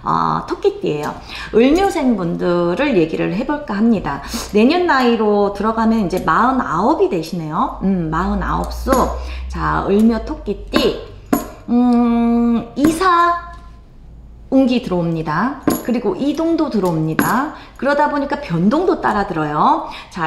토끼띠예요. 을묘생 분들을 얘기를 해볼까 합니다. 내년 나이로 들어가면 이제 49이 되시네요. 49수. 자, 을묘 토끼띠. 이사 운기 들어옵니다. 그리고 이동도 들어옵니다. 그러다 보니까 변동도 따라 들어요. 자,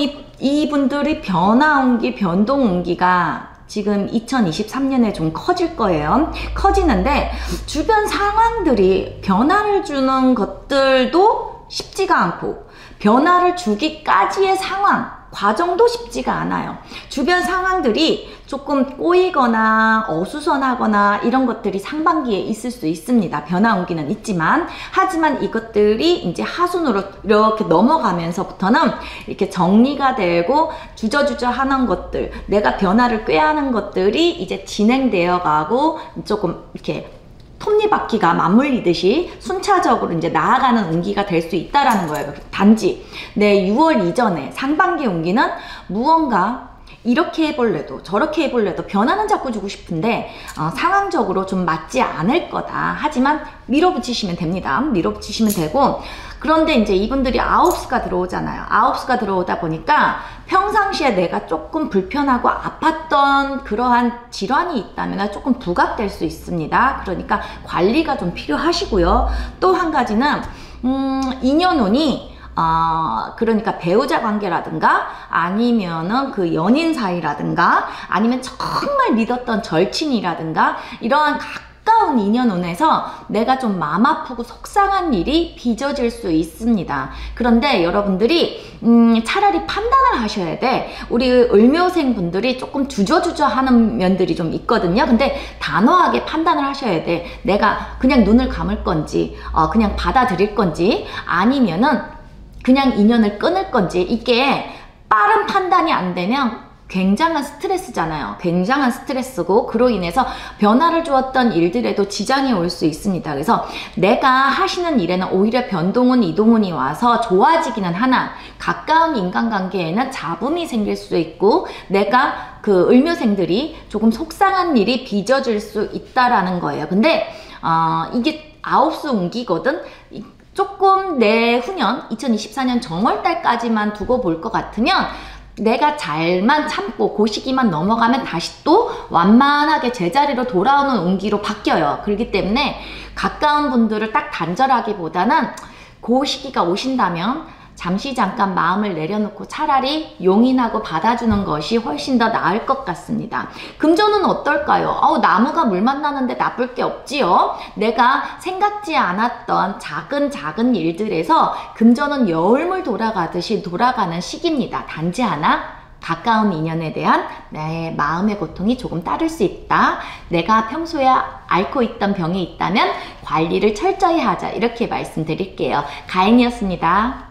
이분들이 변화 운기, 변동 운기가 지금 2023년에 좀 커질 거예요. 커지는데 주변 상황들이 변화를 주는 것들도 쉽지가 않고 변화를 주기까지의 상황, 과정도 쉽지가 않아요. 주변 상황들이 조금 꼬이거나 어수선하거나 이런 것들이 상반기에 있을 수 있습니다. 변화 온기는 있지만, 하지만 이것들이 이제 하순으로 이렇게 넘어가면서부터는 이렇게 정리가 되고 주저주저 하는 것들, 내가 변화를 꾀하는 것들이 이제 진행되어 가고 조금 이렇게 톱니바퀴가 맞물리듯이 순차적으로 이제 나아가는 운기가 될 수 있다라는 거예요. 단지 내 6월 이전에 상반기 운기는 무언가 이렇게 해볼래도 저렇게 해볼래도 변화는 자꾸 주고 싶은데 상황적으로 좀 맞지 않을 거다. 하지만 밀어붙이시면 됩니다. 밀어붙이시면 되고, 그런데 이제 이분들이 9수가 들어오잖아요. 9수가 들어오다 보니까 평상시에 내가 조금 불편하고 아팠던 그러한 질환이 있다면 조금 부각될 수 있습니다. 그러니까 관리가 좀 필요하시고요. 또 한 가지는 인연운이 그러니까 배우자 관계라든가 아니면은 그 연인 사이라든가 아니면 정말 믿었던 절친이라든가 이러한 가까운 인연운에서 내가 좀 마음 아프고 속상한 일이 빚어질 수 있습니다. 그런데 여러분들이 차라리 판단을 하셔야 돼. 우리 을묘생 분들이 조금 주저주저 하는 면들이 좀 있거든요. 근데 단호하게 판단을 하셔야 돼. 내가 그냥 눈을 감을 건지 그냥 받아들일 건지 아니면은 그냥 인연을 끊을 건지. 이게 빠른 판단이 안 되면 굉장한 스트레스잖아요. 굉장한 스트레스고, 그로 인해서 변화를 주었던 일들에도 지장이 올 수 있습니다. 그래서 내가 하시는 일에는 오히려 변동운, 이동운이 와서 좋아지기는 하나 가까운 인간관계에는 잡음이 생길 수 있고 내가 그 을묘생들이 조금 속상한 일이 빚어질 수 있다라는 거예요. 근데 이게 9수 운기거든. 조금 내후년 2024년 정월달까지만 두고 볼 것 같으면 내가 잘만 참고 그 시기만 넘어가면 다시 또 완만하게 제자리로 돌아오는 운기로 바뀌어요. 그렇기 때문에 가까운 분들을 딱 단절하기보다는 그 시기가 오신다면 잠시 잠깐 마음을 내려놓고 차라리 용인하고 받아주는 것이 훨씬 더 나을 것 같습니다. 금전은 어떨까요? 나무가 물 만나는데 나쁠 게 없지요. 내가 생각지 않았던 작은 일들에서 금전은 여울물 돌아가듯이 돌아가는 시기입니다. 단지 하나, 가까운 인연에 대한 내 마음의 고통이 조금 따를 수 있다. 내가 평소에 앓고 있던 병이 있다면 관리를 철저히 하자. 이렇게 말씀드릴게요. 가인이었습니다.